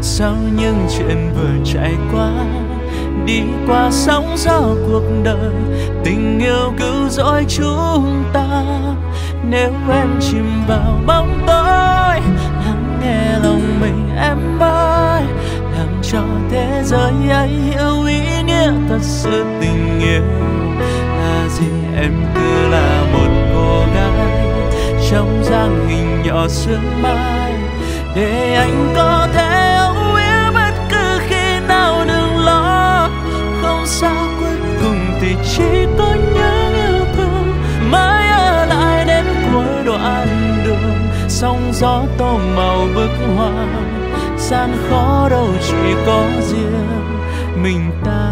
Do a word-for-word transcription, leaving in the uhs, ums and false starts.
sau những chuyện vừa trải qua, đi qua sóng gió cuộc đời, tình yêu cứ dõi chúng ta. Nếu em chìm vào bóng tối, lắng nghe lòng mình em ơi, làm cho thế giới ấy hiểu ý nghĩa thật sự tình yêu là gì. Em cứ là một cô gái trong dáng hình nhỏ sương mai, để anh có thể âu yếm bất cứ khi nào. Đừng lo, không sao, cuối cùng thì chỉ có nhớ yêu thương mãi ở lại đến cuối đoạn đường. Sóng gió tô màu bức hoa, gian khó đâu chỉ có riêng mình ta.